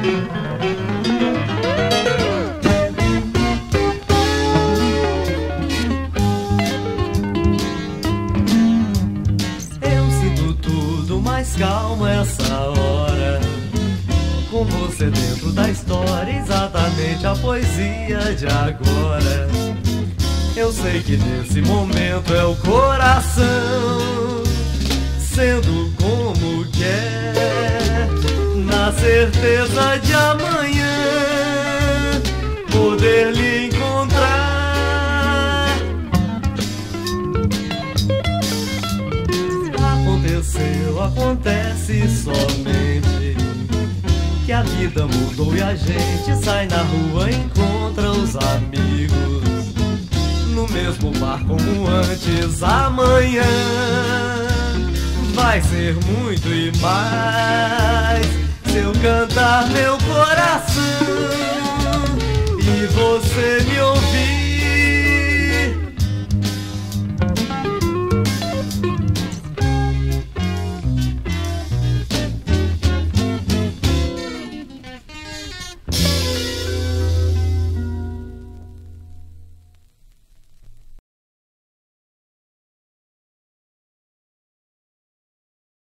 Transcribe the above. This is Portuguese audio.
Calma essa hora, com você dentro da história, exatamente a poesia de agora. Eu sei que nesse momento é o coração sendo como quer, na certeza de amanhã poder lhe encontrar. Acontece somente que a vida mudou e a gente sai na rua e encontra os amigos no mesmo bar como antes. Amanhã vai ser muito e mais se eu cantar meu coração e você me ouvir.